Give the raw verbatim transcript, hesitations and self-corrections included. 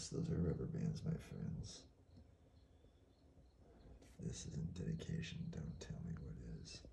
Yes, those are rubber bands, my friends. If this isn't dedication, don't tell me what is.